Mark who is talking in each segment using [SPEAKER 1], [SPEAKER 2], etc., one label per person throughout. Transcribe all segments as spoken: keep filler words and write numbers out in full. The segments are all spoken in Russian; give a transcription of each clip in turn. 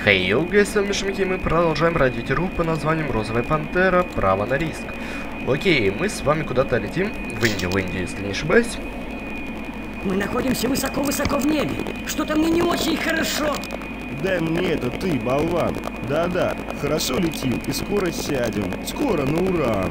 [SPEAKER 1] Хей, йоу, гайс, с вами Шмики, мы продолжаем родить игру по названием Розовая Пантера. Право на риск. Окей, мы с вами куда-то летим. В Индию, в Индию, если не ошибаюсь.
[SPEAKER 2] Мы находимся высоко-высоко в небе. Что-то мне не очень хорошо.
[SPEAKER 3] Дай мне это, ты, болван. Да-да, хорошо летим и скоро сядем. Скоро на ура.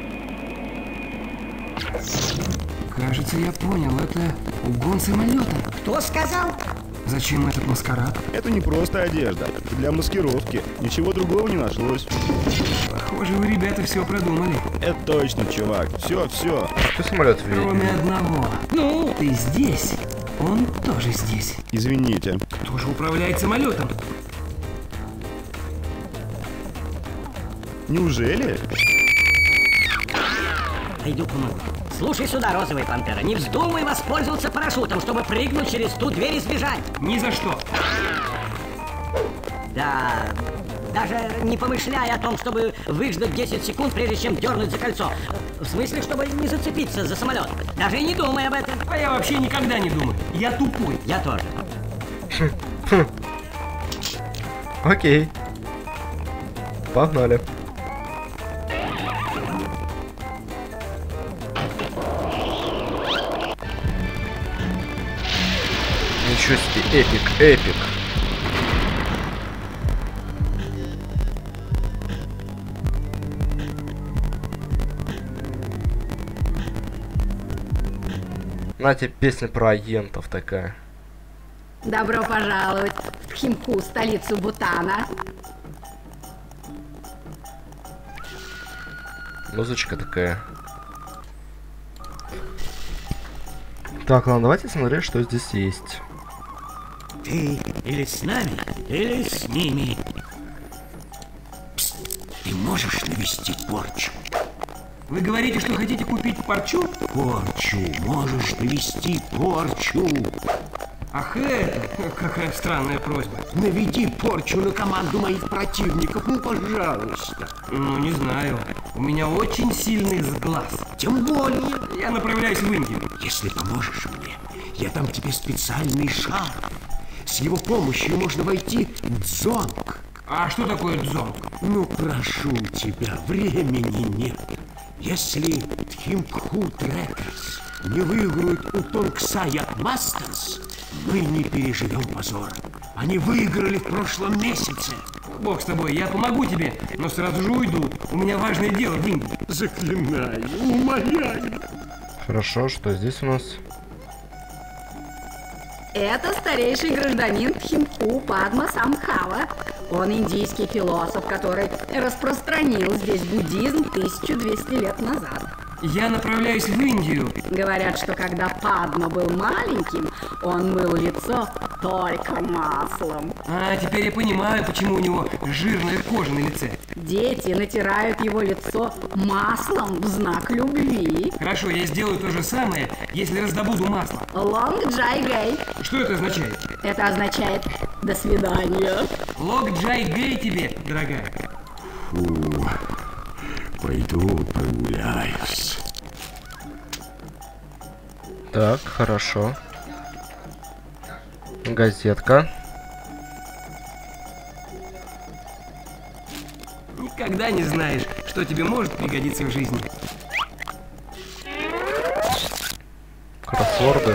[SPEAKER 4] Кажется, я понял, это угон самолета.
[SPEAKER 2] Кто сказал?
[SPEAKER 4] Зачем этот маскарад?
[SPEAKER 3] Это не просто одежда. Для маскировки. Ничего другого не нашлось.
[SPEAKER 4] Похоже, вы, ребята, все продумали.
[SPEAKER 3] Это точно, чувак. Все, все.
[SPEAKER 1] Что самолет видит?
[SPEAKER 4] Кроме одного.
[SPEAKER 2] Ну?
[SPEAKER 4] Ты здесь, он тоже здесь.
[SPEAKER 3] Извините.
[SPEAKER 4] Кто же управляет самолетом?
[SPEAKER 3] Неужели?
[SPEAKER 2] Пойду помогу. Слушай сюда, Розовая Пантера, не вздумай воспользоваться парашютом, чтобы прыгнуть через ту дверь и сбежать.
[SPEAKER 4] Ни за что.
[SPEAKER 2] Да, даже не помышляя о том, чтобы выждать десять секунд, прежде чем дернуть за кольцо. В смысле, чтобы не зацепиться за самолет. Даже и не думай об этом.
[SPEAKER 4] А я вообще никогда не думаю. Я тупой.
[SPEAKER 2] Я тоже.
[SPEAKER 1] Окей. Погнали. Ничего себе, эпик, эпик. Знаете, песня про агентов такая.
[SPEAKER 5] Добро пожаловать в Тхимпу, столицу Бутана.
[SPEAKER 1] Музычка такая. Так, ладно, давайте смотреть, что здесь есть.
[SPEAKER 2] Ты или с нами, или с ними.
[SPEAKER 6] Пст, ты можешь навести порчу?
[SPEAKER 4] Вы говорите, что хотите купить парчу?
[SPEAKER 6] Порчу, можешь навести порчу.
[SPEAKER 4] Ах, это, какая странная просьба.
[SPEAKER 6] Наведи порчу на команду моих противников, ну пожалуйста.
[SPEAKER 4] Ну, не знаю. У меня очень сильный сглаз.
[SPEAKER 6] Тем более,
[SPEAKER 4] Я направляюсь в Индию.
[SPEAKER 6] если поможешь мне, я дам тебе специальный шар. С его помощью можно войти в дзонг.
[SPEAKER 4] А что такое дзонг?
[SPEAKER 6] Ну, прошу тебя, времени нет. Если Тхимпху Трекерс не выиграют у Тонгсая Мастерс, мы не переживем позор. Они выиграли в прошлом месяце.
[SPEAKER 4] Бог с тобой, я помогу тебе, но сразу же уйду. У меня важное дело в Индии.
[SPEAKER 6] Заклинаю, умоляю.
[SPEAKER 1] Хорошо, что здесь у нас?
[SPEAKER 5] Это старейший гражданин Тхимпу Падма Самбхава. Он индийский философ, который распространил здесь буддизм тысячу двести лет назад.
[SPEAKER 4] Я направляюсь в Индию.
[SPEAKER 5] Говорят, что когда Падма был маленьким, он мыл лицо только маслом.
[SPEAKER 4] А, теперь я понимаю, почему у него жирная кожа на лице.
[SPEAKER 5] Дети натирают его лицо маслом в знак любви.
[SPEAKER 4] Хорошо, я сделаю то же самое, если раздобуду масло.
[SPEAKER 5] Лонг Джай Гэй.
[SPEAKER 4] Что это означает?
[SPEAKER 5] Это означает «до свидания».
[SPEAKER 4] Лог Джай Гэй тебе, дорогая.
[SPEAKER 6] Фу, пойду прогуляюсь.
[SPEAKER 1] Так, хорошо. Газетка.
[SPEAKER 4] Никогда не знаешь, что тебе может пригодиться в жизни.
[SPEAKER 1] Кроссворды.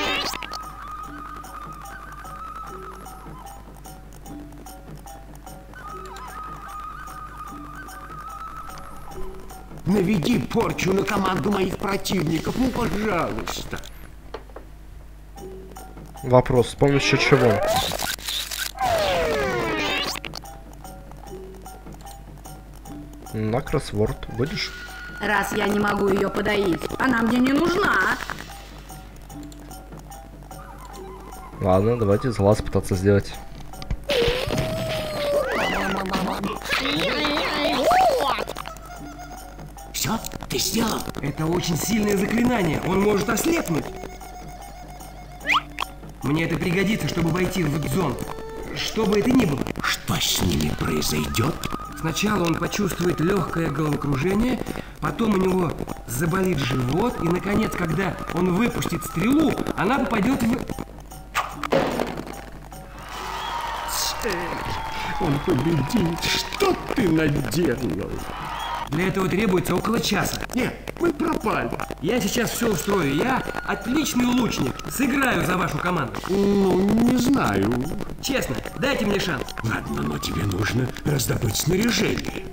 [SPEAKER 6] Наведи порчу на команду моих противников, ну пожалуйста.
[SPEAKER 1] Вопрос, с помощью чего? На кроссворд будешь?
[SPEAKER 5] Раз я не могу ее подоить, она мне не нужна.
[SPEAKER 1] Ладно, давайте из глаз пытаться сделать.
[SPEAKER 6] Все, ты сделал?
[SPEAKER 4] Это очень сильное заклинание, он может ослепнуть. Мне это пригодится, чтобы войти в дзонг. Что бы это ни было.
[SPEAKER 6] Что с ними произойдет?
[SPEAKER 4] Сначала он почувствует легкое головокружение, потом у него заболит живот, и, наконец, когда он выпустит стрелу, она попадет в...
[SPEAKER 6] Он победит. Что ты наделал?
[SPEAKER 4] Для этого требуется около часа.
[SPEAKER 6] Нет, мы пропали.
[SPEAKER 4] Я сейчас все устрою. Я отличный лучник. Сыграю за вашу команду.
[SPEAKER 6] Ну, не знаю.
[SPEAKER 4] Честно, дайте мне шанс.
[SPEAKER 6] Ладно, но тебе нужно раздобыть снаряжение.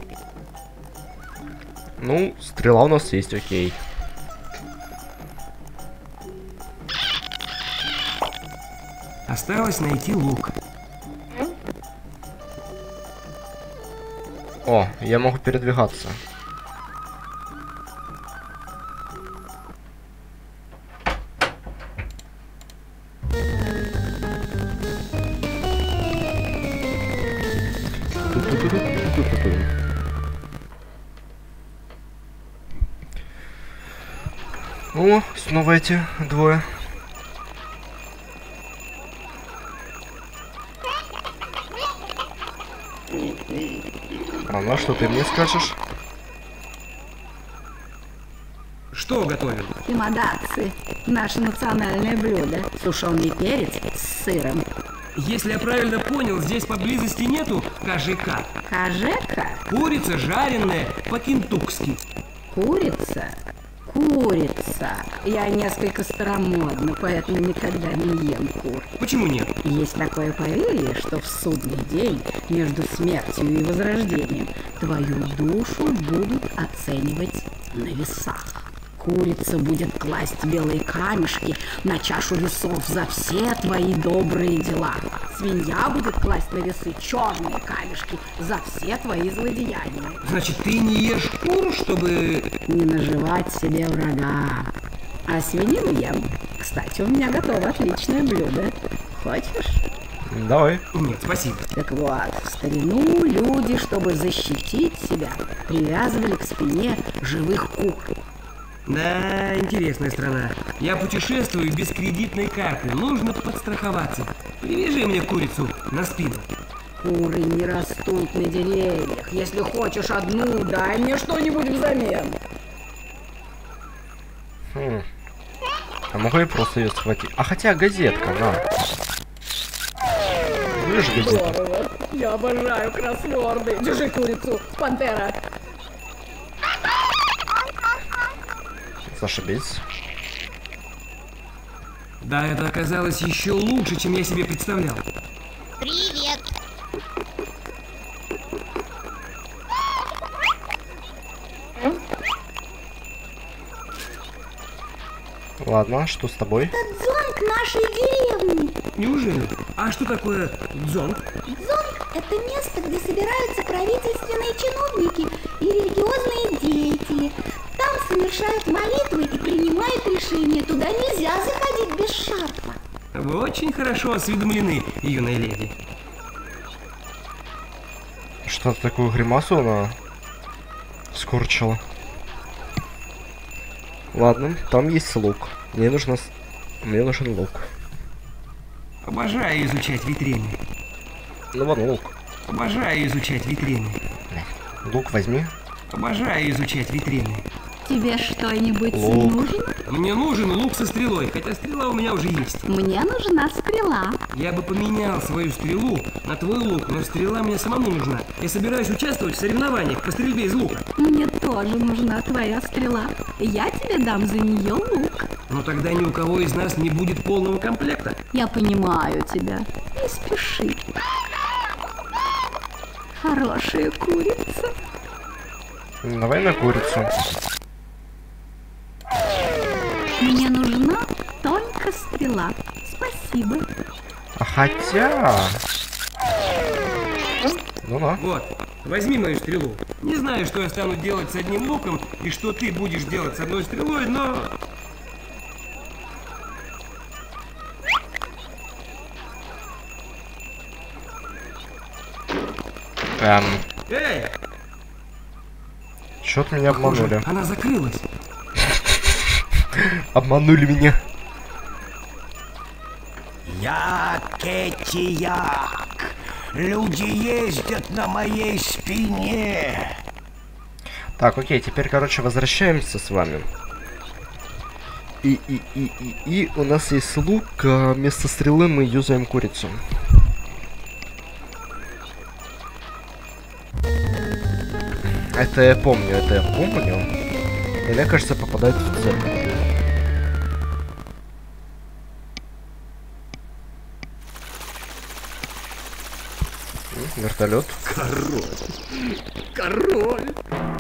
[SPEAKER 1] Ну, стрела у нас есть, окей.
[SPEAKER 4] Осталось найти лук.
[SPEAKER 1] О, я могу передвигаться. О, снова эти двое. А ну что ты мне скажешь?
[SPEAKER 4] Что готовим?
[SPEAKER 5] Кимадаци. Наше национальное блюдо. Сушеный перец с сыром.
[SPEAKER 4] Если я правильно понял, здесь поблизости нету кажика.
[SPEAKER 5] Кажека?
[SPEAKER 4] Курица жареная по-кентукски.
[SPEAKER 5] Курица? Курица. Я несколько старомодна, поэтому никогда не ем кур.
[SPEAKER 4] Почему нет?
[SPEAKER 5] Есть такое поверье, что в судный день между смертью и возрождением твою душу будут оценивать на весах. Курица будет класть белые камешки на чашу весов за все твои добрые дела. Свинья будет класть на весы черные камешки за все твои злодеяния.
[SPEAKER 4] Значит, ты не ешь куру, чтобы...
[SPEAKER 5] Не наживать себе врага. А свинину ем. Кстати, у меня готово отличное блюдо. Хочешь?
[SPEAKER 1] Давай.
[SPEAKER 4] Нет, спасибо.
[SPEAKER 5] Так вот, в старину люди, чтобы защитить себя, привязывали к спине живых кур.
[SPEAKER 4] Да, интересная страна. Я путешествую без кредитной карты. Нужно подстраховаться. Привяжи мне курицу на спину.
[SPEAKER 5] Куры не растут на деревьях. Если хочешь одну, дай мне что-нибудь взамен.
[SPEAKER 1] Хм. А могу я просто ее схватить? А хотя газетка, на. Видишь газету?
[SPEAKER 5] Здорово. Я обожаю кроссворды. Держи курицу, пантера.
[SPEAKER 1] Зашибись.
[SPEAKER 4] Да, это оказалось еще лучше, чем я себе представлял.
[SPEAKER 7] Привет!
[SPEAKER 1] Ладно, что с тобой?
[SPEAKER 7] Это дзонг нашей деревни.
[SPEAKER 4] Неужели? А что такое дзонг?
[SPEAKER 7] Дзонг – это место, где собираются правительственные чиновники и религиозные деятели. Там совершают молитвы и принимают решения. Туда нельзя заходить без шарфа.
[SPEAKER 4] Вы очень хорошо осведомлены, юная леди.
[SPEAKER 1] Что-то такую гримасу она скорчила. Ладно, там есть лук. Мне нужно... с- Мне нужен лук.
[SPEAKER 4] Обожаю изучать витрины.
[SPEAKER 1] Ну вон лук.
[SPEAKER 4] Обожаю изучать витрины.
[SPEAKER 1] Лук возьми.
[SPEAKER 4] Обожаю изучать витрины.
[SPEAKER 5] Тебе что-нибудь
[SPEAKER 1] Лук.
[SPEAKER 5] нужен?
[SPEAKER 4] Мне нужен лук со стрелой, хотя стрела у меня уже есть.
[SPEAKER 5] Мне нужна стрела.
[SPEAKER 4] Я бы поменял свою стрелу на твой лук, но стрела мне самому нужна. Я собираюсь участвовать в соревнованиях по стрельбе из лука.
[SPEAKER 5] Мне тоже нужна твоя стрела. Я тебе дам за нее лук.
[SPEAKER 4] Но тогда ни у кого из нас не будет полного комплекта.
[SPEAKER 5] Я понимаю тебя. Не спеши. Хорошая курица.
[SPEAKER 1] Давай на курицу.
[SPEAKER 5] Мне нужна только стрела. Спасибо.
[SPEAKER 1] А хотя... Ну да.
[SPEAKER 4] Вот, возьми мою стрелу. Не знаю, что я стану делать с одним луком и что ты будешь делать с одной стрелой, но...
[SPEAKER 1] Эм,
[SPEAKER 4] Эй!
[SPEAKER 1] чё-то меня
[SPEAKER 4] Похоже,
[SPEAKER 1] обманули.
[SPEAKER 4] она закрылась.
[SPEAKER 1] Обманули меня.
[SPEAKER 6] Я Кетияк. Люди ездят на моей спине.
[SPEAKER 1] Так, окей, теперь, короче, возвращаемся с вами. И, и, и, и, и у нас есть лук, а вместо стрелы мы юзаем курицу. Это я помню, это я помню. И мне кажется, попадает в цель. Вертолет.
[SPEAKER 6] Король. Король.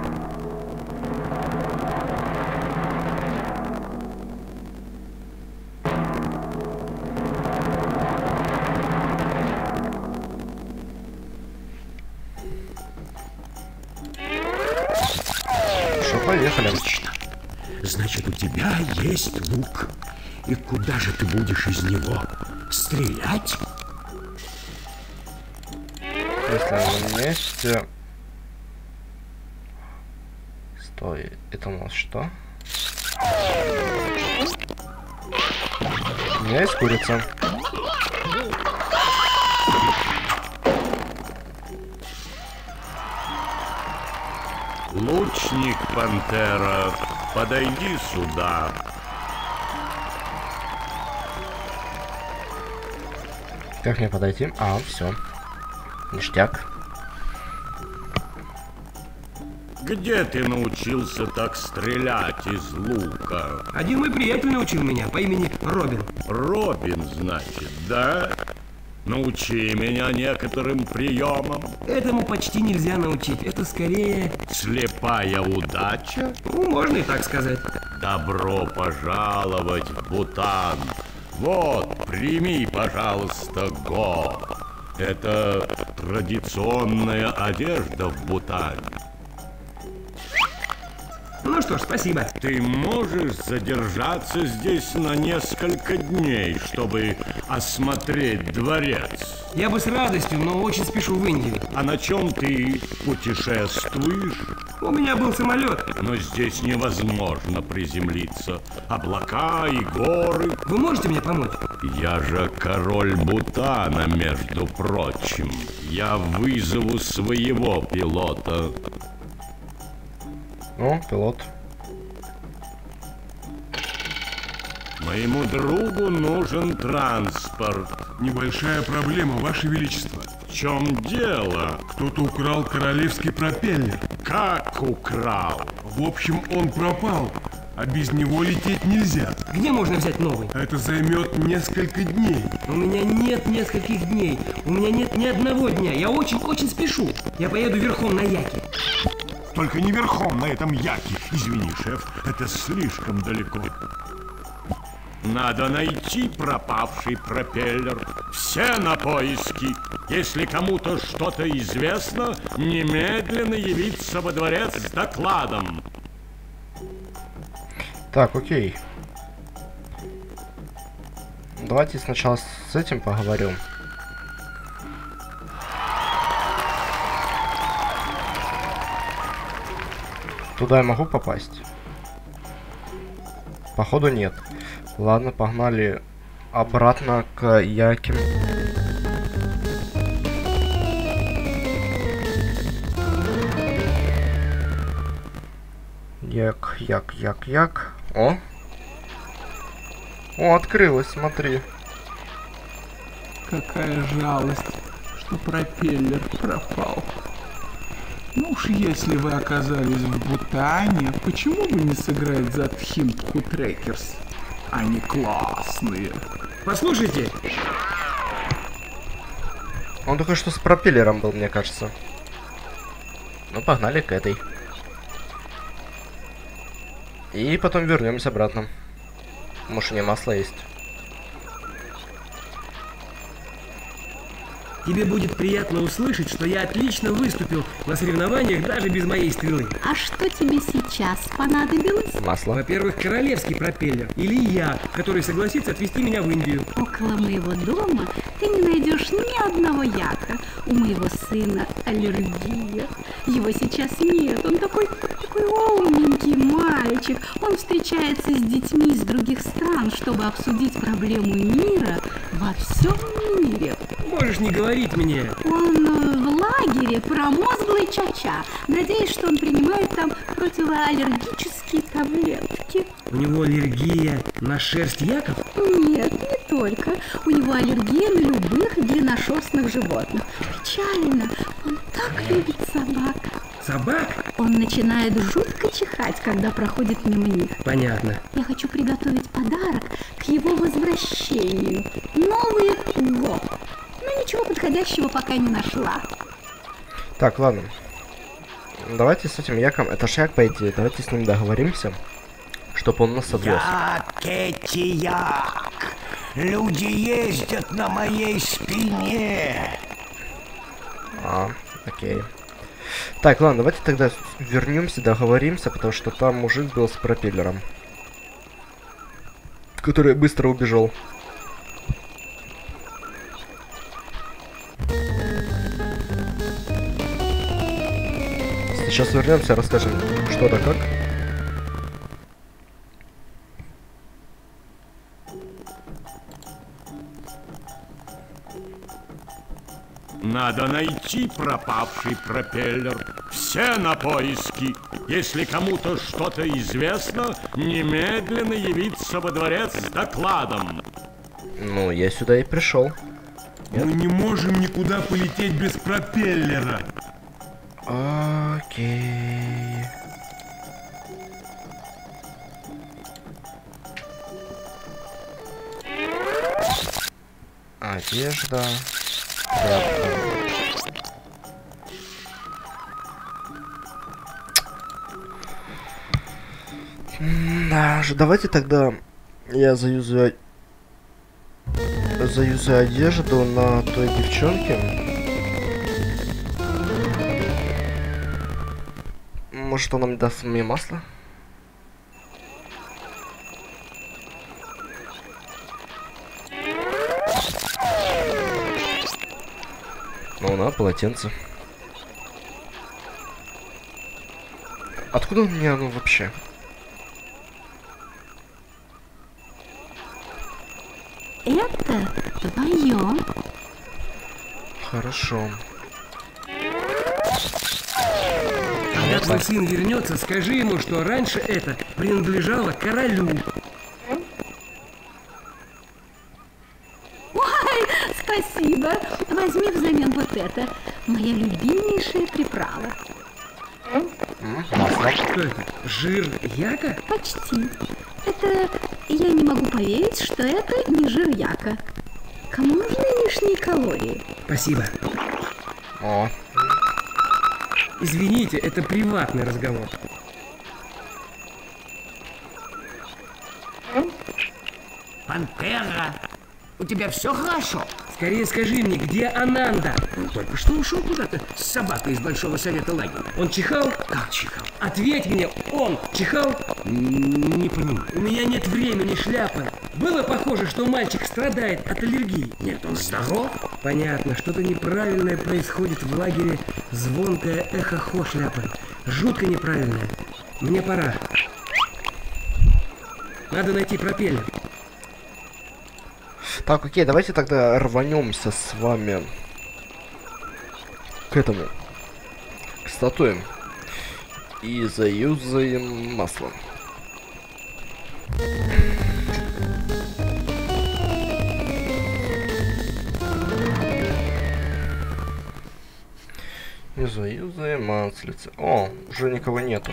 [SPEAKER 1] Что, поехали.
[SPEAKER 6] Отлично. Значит, у тебя есть лук. И куда же ты будешь из него стрелять?
[SPEAKER 1] Если на месте... Стой, это у нас что? У меня есть курица.
[SPEAKER 6] Лучник Пантера, подойди сюда.
[SPEAKER 1] Как мне подойти? А, все. Ништяк.
[SPEAKER 6] Где ты научился так стрелять из лука?
[SPEAKER 4] Один мой приятель научил меня по имени Робин.
[SPEAKER 6] Робин, значит, да? Научи меня некоторым приемам.
[SPEAKER 4] Этому почти нельзя научить. Это скорее...
[SPEAKER 6] Слепая удача?
[SPEAKER 4] Ну, можно и так сказать.
[SPEAKER 6] Добро пожаловать в Бутан. Вот, прими, пожалуйста, го. Это традиционная одежда в Бутане.
[SPEAKER 4] Ну что ж, спасибо.
[SPEAKER 6] Ты можешь задержаться здесь на несколько дней, чтобы осмотреть дворец?
[SPEAKER 4] Я бы с радостью, но очень спешу в Индию.
[SPEAKER 6] А на чем ты путешествуешь?
[SPEAKER 4] У меня был самолет.
[SPEAKER 6] Но здесь невозможно приземлиться. Облака и горы.
[SPEAKER 4] Вы можете мне помочь?
[SPEAKER 6] Я же король Бутана, между прочим. Я вызову своего пилота.
[SPEAKER 1] Ну, пилот.
[SPEAKER 6] Моему другу нужен транспорт.
[SPEAKER 8] Небольшая проблема, Ваше Величество.
[SPEAKER 6] В чем дело?
[SPEAKER 8] Кто-то украл королевский пропеллер.
[SPEAKER 6] Как украл?
[SPEAKER 8] В общем, он пропал, а без него лететь нельзя.
[SPEAKER 4] Где можно взять новый?
[SPEAKER 8] Это займет несколько дней.
[SPEAKER 4] У меня нет нескольких дней. У меня нет ни одного дня. Я очень-очень спешу. Я поеду верхом на яке.
[SPEAKER 6] Только не верхом на этом яке. Извини, шеф, это слишком далеко. Надо найти пропавший пропеллер. Все на поиски. Если кому-то что-то известно, немедленно явиться во дворец с докладом.
[SPEAKER 1] Так, окей. Давайте сначала с этим поговорим. Туда я могу попасть? Походу нет. Ладно, погнали обратно к яке. Як, як, як, як. О! О, открылось, смотри.
[SPEAKER 9] Какая жалость, что пропеллер пропал. Ну уж если вы оказались в Бутане, почему бы не сыграть за Тхимпху Трекерс? Они классные.
[SPEAKER 4] Послушайте.
[SPEAKER 1] Он только что с пропеллером был, мне кажется. Ну, погнали к этой. И потом вернемся обратно. Может, у нее масло есть.
[SPEAKER 4] Тебе будет приятно услышать, что я отлично выступил на соревнованиях даже без моей стрелы.
[SPEAKER 5] А что тебе сейчас понадобилось?
[SPEAKER 1] Масло.
[SPEAKER 4] Во-первых, королевский пропеллер. Или я, который согласится отвезти меня в Индию.
[SPEAKER 5] Около моего дома ты не найдешь ни одного яка. У моего сына аллергия. Его сейчас нет. Он такой, такой умненький мальчик. Он встречается с детьми из других стран, чтобы обсудить проблему мира во всем мире.
[SPEAKER 4] Можешь не говорить мне.
[SPEAKER 5] Он э, в лагере промозглый чача. Надеюсь, что он принимает там противоаллергические таблетки.
[SPEAKER 4] У него аллергия на шерсть яков?
[SPEAKER 5] Нет, не только. У него аллергия на любых длинношерстных животных. Печально. Он так любит собак.
[SPEAKER 4] собак?
[SPEAKER 5] Он начинает жутко чихать, когда проходит мимо них.
[SPEAKER 4] Понятно.
[SPEAKER 5] Я хочу приготовить подарок к его возвращению. Новый год. Но ничего подходящего пока не нашла.
[SPEAKER 1] Так, ладно. Давайте с этим Яком, это ж Як, по идее, давайте с ним договоримся, чтобы он нас отвез.
[SPEAKER 6] Я Кэти Як. Люди ездят на моей спине.
[SPEAKER 1] А, окей. Так, ладно, давайте тогда вернемся, договоримся, потому что там мужик был с пропеллером, который быстро убежал. Сейчас вернемся, расскажем, что да как.
[SPEAKER 6] Надо найти пропавший пропеллер. Все на поиски. Если кому-то что-то известно, немедленно явиться во дворец с докладом.
[SPEAKER 1] Ну, я сюда и пришел.
[SPEAKER 8] Мы не можем никуда полететь без пропеллера.
[SPEAKER 1] Окей. Одежда. Да, давайте тогда я заюзаю заюзаю одежду на той девчонке. Может, он нам даст мне масло? Ну, на полотенце. Откуда у меня оно вообще?
[SPEAKER 5] Это твое.
[SPEAKER 1] Хорошо.
[SPEAKER 4] Когда твой сын вернется, скажи ему, что раньше это принадлежало королю.
[SPEAKER 5] Ой, спасибо. Возьми взамен вот это. Моя любимейшая приправа.
[SPEAKER 1] Масло.
[SPEAKER 4] Что это? Жир яка?
[SPEAKER 5] Почти. Это... Я не могу поверить, что это не жир яка. Кому нужны лишние калории?
[SPEAKER 4] Спасибо.
[SPEAKER 1] О.
[SPEAKER 4] Извините, это приватный разговор.
[SPEAKER 2] Пантера, у тебя все хорошо?
[SPEAKER 4] Скорее скажи мне, где Ананда?
[SPEAKER 2] Он только что ушел куда-то с собакой из Большого Совета лагеря.
[SPEAKER 4] Он чихал?
[SPEAKER 2] Как чихал?
[SPEAKER 4] Ответь мне, он чихал?
[SPEAKER 2] Не понимаю.
[SPEAKER 4] У меня нет времени, шляпа. Было похоже, что мальчик страдает от аллергии.
[SPEAKER 2] Нет, он здоров.
[SPEAKER 4] Понятно, что-то неправильное происходит в лагере. Звонкое эхо-хо, шляпа. Жутко неправильное. Мне пора. Надо найти пропеллер.
[SPEAKER 1] Так, окей, давайте тогда рванемся с вами к этому, к статуям, и заюзаем масло. И заюзаем маслице. О, уже никого нету.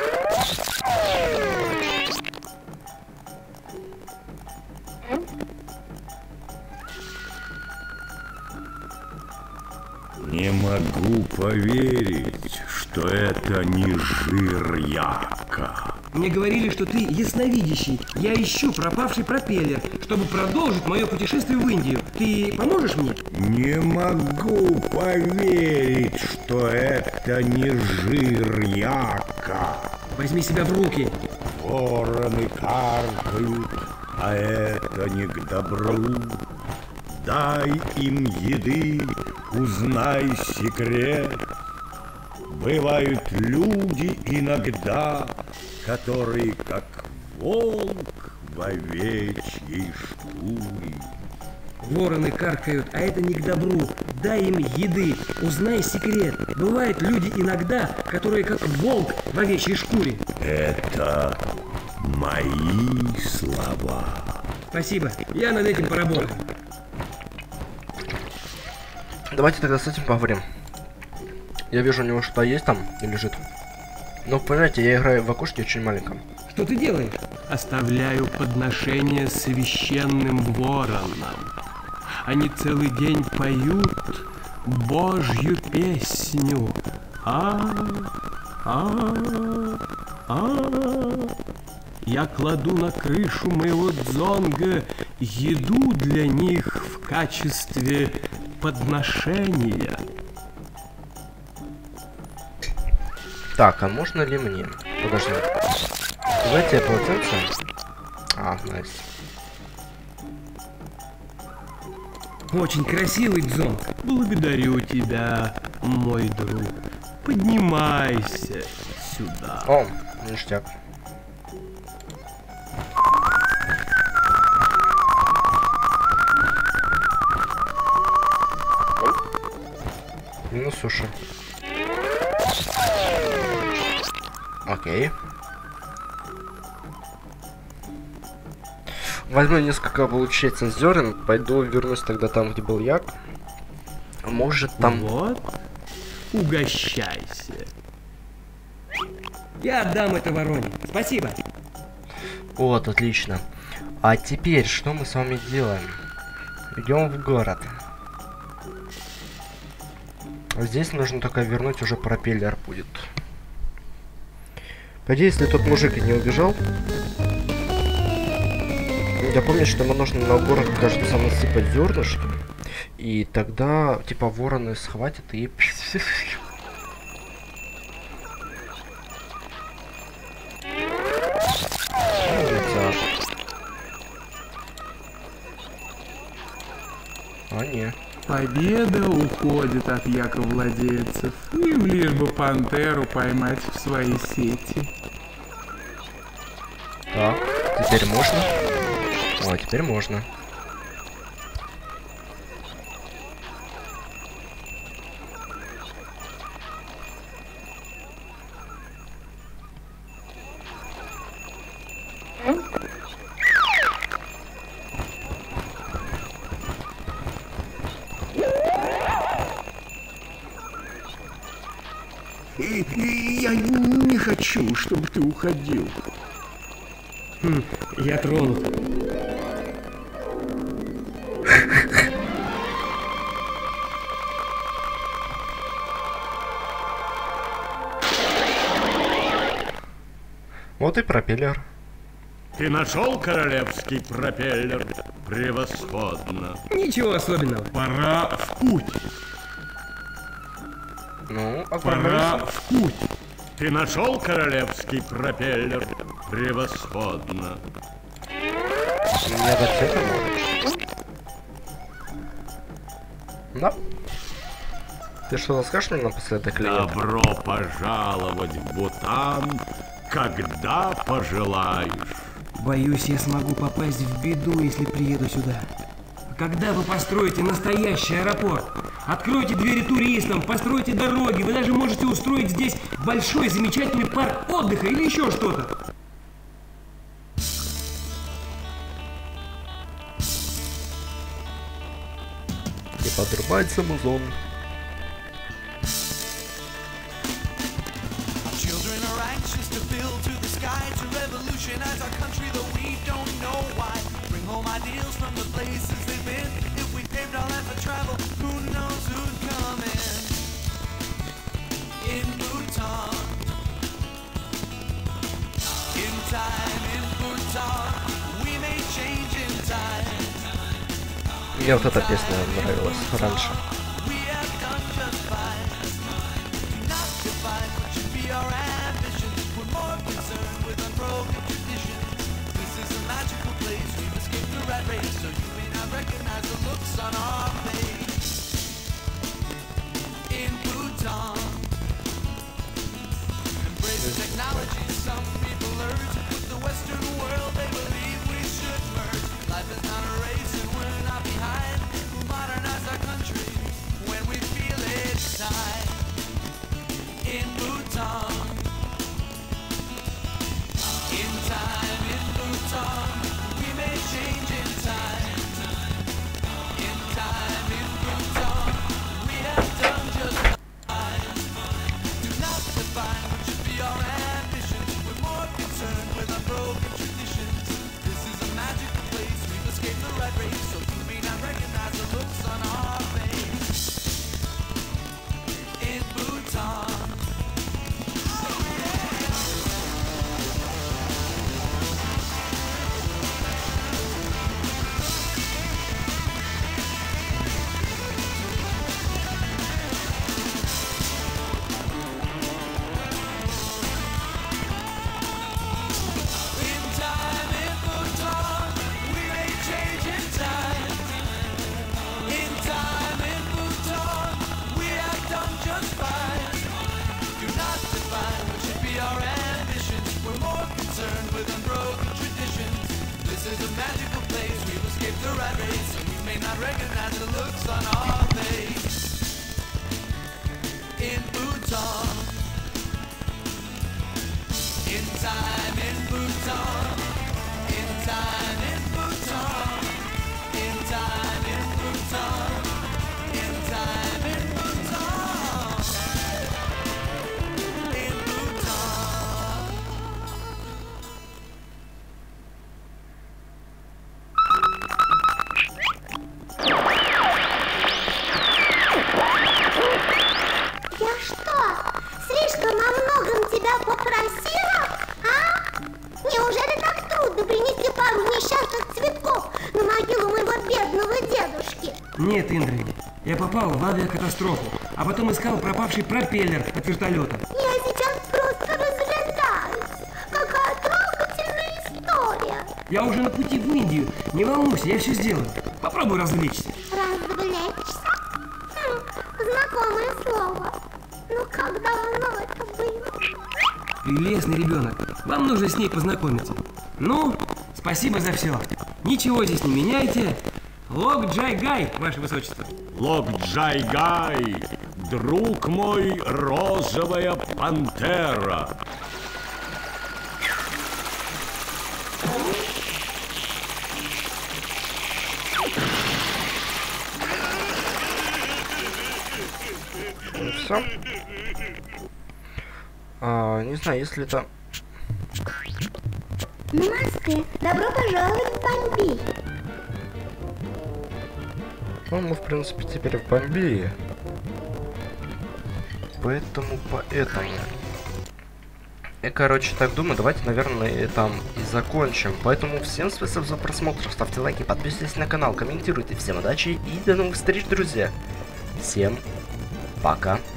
[SPEAKER 6] Не могу поверить, что это не жир яка.
[SPEAKER 4] Мне говорили, что ты ясновидящий. Я ищу пропавший пропеллер, чтобы продолжить мое путешествие в Индию. Ты поможешь мне?
[SPEAKER 6] Не могу поверить, что это не жир яка.
[SPEAKER 4] Возьми себя в руки.
[SPEAKER 6] Вороны каркают, а это не к добру. Дай им еды, узнай секрет. Бывают люди иногда, которые как волк в овечьей шкуре.
[SPEAKER 4] Вороны каркают, а это не к добру. Дай им еды, узнай секрет. Бывают люди иногда, которые как волк в овечьей шкуре.
[SPEAKER 6] Это мои слова.
[SPEAKER 4] Спасибо, я над этим поработаю.
[SPEAKER 1] Давайте тогда с этим поговорим. Я вижу, у него что-то есть там и лежит. Но, понимаете, я играю в окошке очень маленьком.
[SPEAKER 4] Что ты делаешь?
[SPEAKER 6] Оставляю подношение священным воронам. Они целый день поют Божью песню. А, а, а. Я кладу на крышу моего дзонга еду для них в качестве подношения.
[SPEAKER 1] Так, а можно ли мне? Подожди. Давайте я полотенце. А, найс.
[SPEAKER 4] Очень красивый дзонг.
[SPEAKER 6] Благодарю тебя, мой друг. Поднимайся сюда.
[SPEAKER 1] О, ништяк. Минус суши. Окей. Возьму несколько, получается, зерен. Пойду вернусь тогда там, где был як. Может там...
[SPEAKER 6] Вот. Угощайся.
[SPEAKER 4] Я отдам это вороне. Спасибо.
[SPEAKER 1] Вот, отлично. А теперь, что мы с вами делаем? Идем в город. Здесь нужно только вернуть, уже пропеллер будет. По идее, если тот мужик и не убежал... Я помню, что ему нужно на город, кажется, насыпать зернышки. И тогда, типа, вороны схватят и... А, не.
[SPEAKER 9] Победа уходит от яковвладельцев. Им лишь бы пантеру поймать в свои сети.
[SPEAKER 1] Так, теперь можно? О, теперь можно.
[SPEAKER 6] И, и я не хочу, чтобы ты уходил.
[SPEAKER 4] Хм, я тронут.
[SPEAKER 1] Вот и пропеллер.
[SPEAKER 6] Ты нашел королевский пропеллер? Превосходно.
[SPEAKER 4] Ничего особенного.
[SPEAKER 6] Пора в путь.
[SPEAKER 1] Ну,
[SPEAKER 6] Пора в путь. Ты нашел королевский пропеллер? Превосходно.
[SPEAKER 1] Меня до цвета можешь. Да. Ты что-то скажешь мне напоследок или нет?
[SPEAKER 6] Добро пожаловать в Бутан, когда пожелаешь.
[SPEAKER 4] Боюсь, я смогу попасть в беду, если приеду сюда. Когда вы построите настоящий аэропорт, откройте двери туристам, постройте дороги, вы даже можете устроить здесь большой замечательный парк отдыха или еще что-то.
[SPEAKER 1] И подрубается музон. Мне вот эта песня нравилась раньше.
[SPEAKER 10] magical place. We've escaped the rat race, and we may not recognize the looks on our face. In Bhutan, in time in Bhutan, in time in Bhutan, in time in Bhutan, in time in Bhutan, in Bhutan.
[SPEAKER 7] Я что, слишком о многом тебя попросила, а? Неужели так трудно принести пару несчастных цветков на могилу моего бедного дедушки?
[SPEAKER 4] Нет, Индрин, я попал в авиакатастрофу, а потом искал пропавший пропеллер от вертолета.
[SPEAKER 7] Я сейчас просто разглядаюсь. Какая трогательная история.
[SPEAKER 4] Я уже на пути в Индию. Не волнуйся, я все сделаю. Попробуй развлечься.
[SPEAKER 7] Развлечься? Хм, знакомое слово. Ну как давно это было?
[SPEAKER 4] Прелестный ребенок. Вам нужно с ней познакомиться. Ну, спасибо за все. Ничего здесь не меняйте. Лок Джай Гай, ваше высочество.
[SPEAKER 6] Лок Джай Гай, друг мой, розовая пантера.
[SPEAKER 1] Все. А, не знаю, если это...
[SPEAKER 7] Намасте, добро пожаловать в Бомбей.
[SPEAKER 1] Ну, мы, в принципе, теперь в Бомбее. Поэтому, поэтому... Я, короче, так думаю, давайте, наверное, там и закончим. Поэтому всем спасибо за просмотр, ставьте лайки, подписывайтесь на канал, комментируйте. Всем удачи и до новых встреч, друзья. Всем пока.